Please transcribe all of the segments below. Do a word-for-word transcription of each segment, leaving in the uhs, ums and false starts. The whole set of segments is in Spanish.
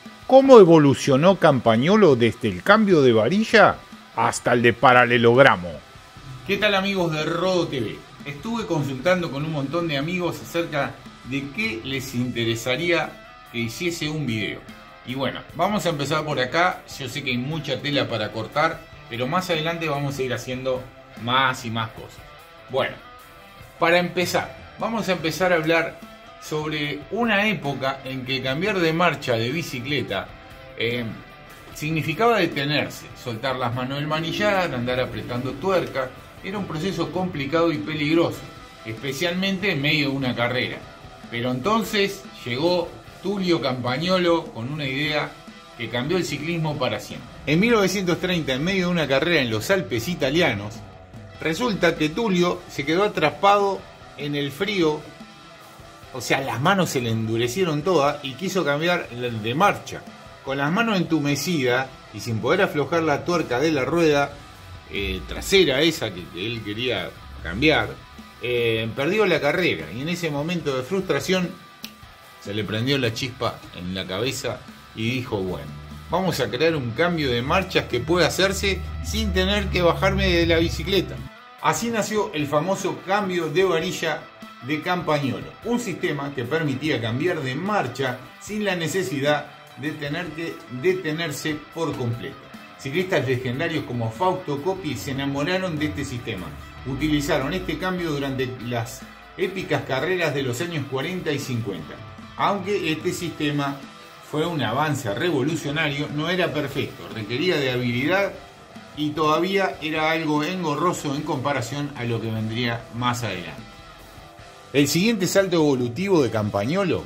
¿Cómo evolucionó Campagnolo desde el cambio de varilla hasta el de paralelogramo? ¿Qué tal, amigos de Rodo T V? Estuve consultando con un montón de amigos acerca de qué les interesaría que hiciese un video. Y bueno, vamos a empezar por acá. Yo sé que hay mucha tela para cortar, pero más adelante vamos a ir haciendo más y más cosas. Bueno, para empezar, vamos a empezar a hablar sobre una época en que cambiar de marcha de bicicleta eh, significaba detenerse, soltar las manos del manillar, andar apretando tuerca. Era un proceso complicado y peligroso, especialmente en medio de una carrera. Pero entonces llegó Tullio Campagnolo con una idea que cambió el ciclismo para siempre. En mil novecientos treinta, en medio de una carrera en los Alpes italianos, resulta que Tullio se quedó atrapado en el frío, o sea, las manos se le endurecieron todas y quiso cambiar de marcha. Con las manos entumecidas y sin poder aflojar la tuerca de la rueda eh, trasera esa que, que él quería cambiar, eh, perdió la carrera y en ese momento de frustración se le prendió la chispa en la cabeza y dijo, bueno, vamos a crear un cambio de marchas que pueda hacerse sin tener que bajarme de la bicicleta. Así nació el famoso cambio de varilla de Campagnolo, un sistema que permitía cambiar de marcha sin la necesidad de tener que detenerse por completo. Ciclistas legendarios como Fausto Coppi se enamoraron de este sistema. Utilizaron este cambio durante las épicas carreras de los años cuarenta y cincuenta. Aunque este sistema fue un avance revolucionario, no era perfecto, requería de habilidad y todavía era algo engorroso en comparación a lo que vendría más adelante. El siguiente salto evolutivo de Campagnolo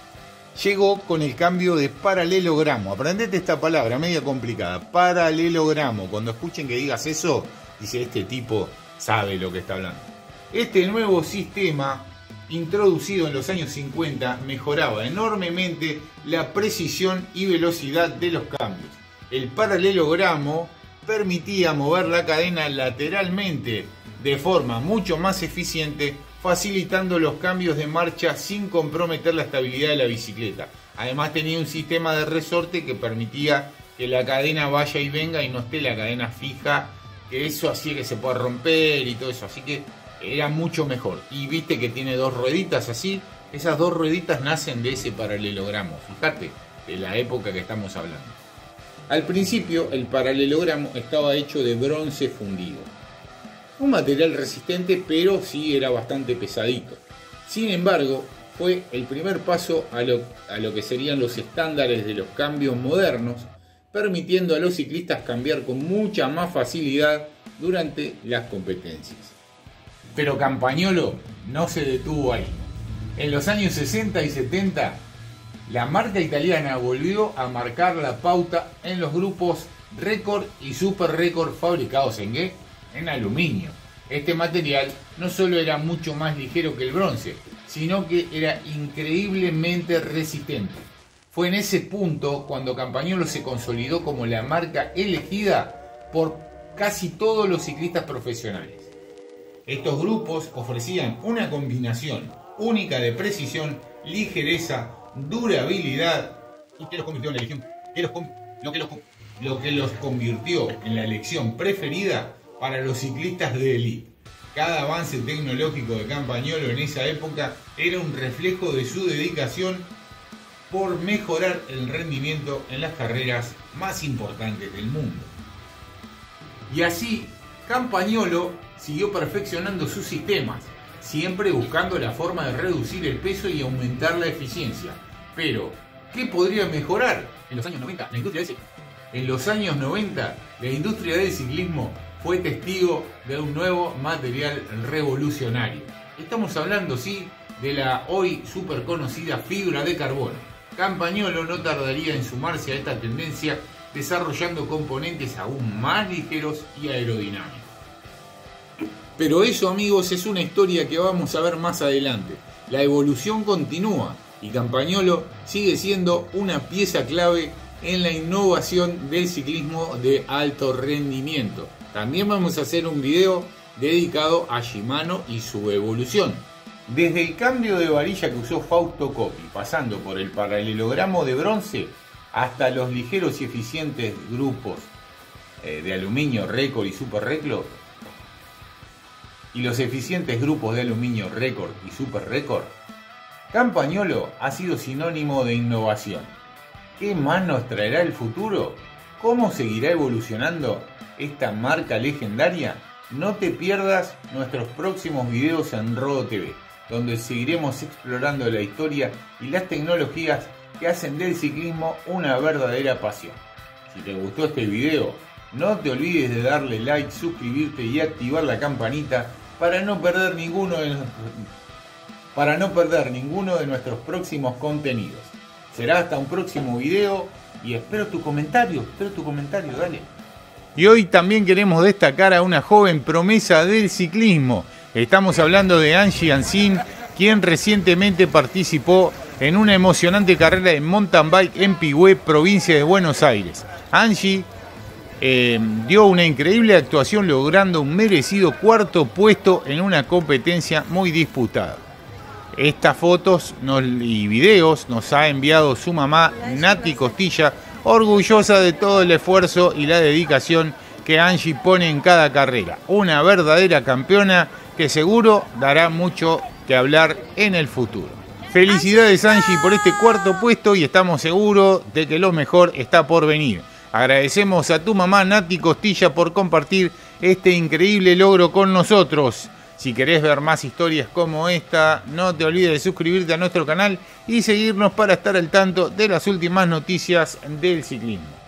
llegó con el cambio de paralelogramo. Aprendete esta palabra media complicada, paralelogramo. Cuando escuchen que digas eso, dice, este tipo sabe lo que está hablando. Este nuevo sistema, introducido en los años cincuenta, mejoraba enormemente la precisión y velocidad de los cambios. El paralelogramo permitía mover la cadena lateralmente de forma mucho más eficiente, facilitando los cambios de marcha sin comprometer la estabilidad de la bicicleta. Además tenía un sistema de resorte que permitía que la cadena vaya y venga y no esté la cadena fija, que eso hacía que se pueda romper y todo eso, así que era mucho mejor. Y viste que tiene dos rueditas así, esas dos rueditas nacen de ese paralelogramo, fíjate, de la época que estamos hablando. Al principio el paralelogramo estaba hecho de bronce fundido, un material resistente, pero sí era bastante pesadito. Sin embargo, fue el primer paso a lo, a lo que serían los estándares de los cambios modernos, permitiendo a los ciclistas cambiar con mucha más facilidad durante las competencias. Pero Campagnolo no se detuvo ahí. En los años sesenta y setenta, la marca italiana volvió a marcar la pauta en los grupos Record y Super Record fabricados en ¿qué? En aluminio. Este material no solo era mucho más ligero que el bronce, sino que era increíblemente resistente. Fue en ese punto cuando Campagnolo se consolidó como la marca elegida por casi todos los ciclistas profesionales. Estos grupos ofrecían una combinación única de precisión, ligereza, durabilidad y que los convirtió en la elección, que los, lo, que los, lo que los convirtió en la elección preferida para los ciclistas de élite. Cada avance tecnológico de Campagnolo en esa época era un reflejo de su dedicación por mejorar el rendimiento en las carreras más importantes del mundo. Y así, Campagnolo siguió perfeccionando sus sistemas, siempre buscando la forma de reducir el peso y aumentar la eficiencia. Pero, ¿qué podría mejorar? En los años noventa, la industria del, en los años noventa, la industria del ciclismo fue testigo de un nuevo material revolucionario. Estamos hablando, sí, de la hoy súper conocida fibra de carbono. Campagnolo no tardaría en sumarse a esta tendencia, desarrollando componentes aún más ligeros y aerodinámicos. Pero eso, amigos, es una historia que vamos a ver más adelante. La evolución continúa y Campagnolo sigue siendo una pieza clave en la innovación del ciclismo de alto rendimiento. También vamos a hacer un video dedicado a Shimano y su evolución. Desde el cambio de varilla que usó Fausto Coppi, pasando por el paralelogramo de bronce, hasta los ligeros y eficientes grupos eh, de aluminio Record y Super Record, y los eficientes grupos de aluminio Record y Super Record, Campagnolo ha sido sinónimo de innovación. ¿Qué más nos traerá el futuro? ¿Cómo seguirá evolucionando esta marca legendaria? No te pierdas nuestros próximos videos en Rodo T V, donde seguiremos explorando la historia y las tecnologías que hacen del ciclismo una verdadera pasión. Si te gustó este video, no te olvides de darle like, suscribirte y activar la campanita para no perder ninguno de nuestros, para no perder ninguno de nuestros próximos contenidos. Será hasta un próximo video y espero tu comentario, espero tu comentario, dale. Y hoy también queremos destacar a una joven promesa del ciclismo. Estamos hablando de Angie Ancín, quien recientemente participó en una emocionante carrera de mountain bike en Pigüé, provincia de Buenos Aires. Angie eh, dio una increíble actuación, logrando un merecido cuarto puesto en una competencia muy disputada. Estas fotos nos, y videos nos ha enviado su mamá Nati Costilla, orgullosa de todo el esfuerzo y la dedicación que Angie pone en cada carrera. Una verdadera campeona que seguro dará mucho que hablar en el futuro. Felicidades Angie por este cuarto puesto y estamos seguros de que lo mejor está por venir. Agradecemos a tu mamá Nati Costilla por compartir este increíble logro con nosotros. Si querés ver más historias como esta, no te olvides de suscribirte a nuestro canal y seguirnos para estar al tanto de las últimas noticias del ciclismo.